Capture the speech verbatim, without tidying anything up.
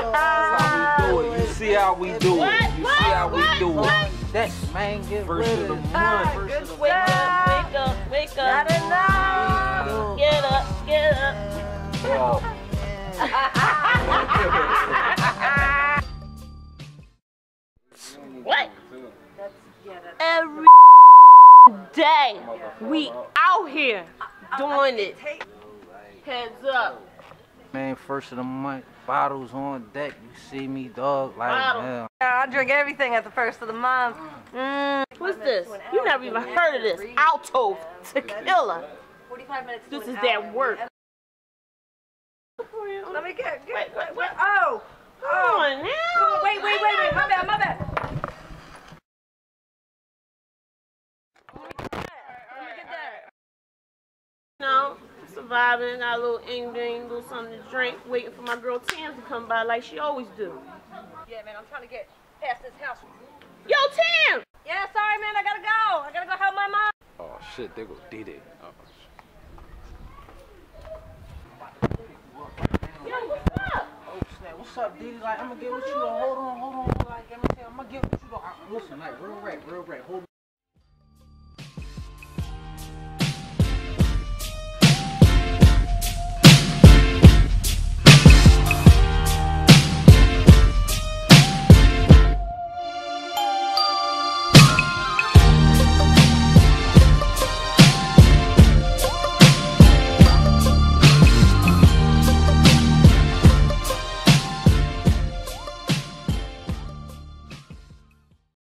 how we do it. You see how we do What? it. You What? see how we What? do What? it. That's man, get First rid of the of it. month. Wake up, wake up, wake up. Gotta know. Get up, get up. Oh. What? Every day we out here doing it. Heads up. Man, first of the month, bottles on deck. You see me, dog? Like, Bottle. man. I drink everything at the first of the month. Mm. What's this? You never even heard of this. Alto Tequila. forty-five minutes. This is that work. Let me get, get Wait, wait, wait. Oh. Come on now. Oh, wait, wait, wait, wait. My bad, my bad. No, surviving, got a little ing-ding, little something to drink, waiting for my girl Tam to come by like she always do. Yeah, man, I'm trying to get past this house. Yo, Tam! Yeah, sorry, man, I gotta go. I gotta go help my mom. Oh shit, they go Diddy. Oh, Yo, what's up? Oh, snap. What's up, Diddy? Like, I'm gonna get with you. Hold on, hold on. Like, let me tell you, I'm gonna get with you. Though. Listen, like, real rap, real rap. Hold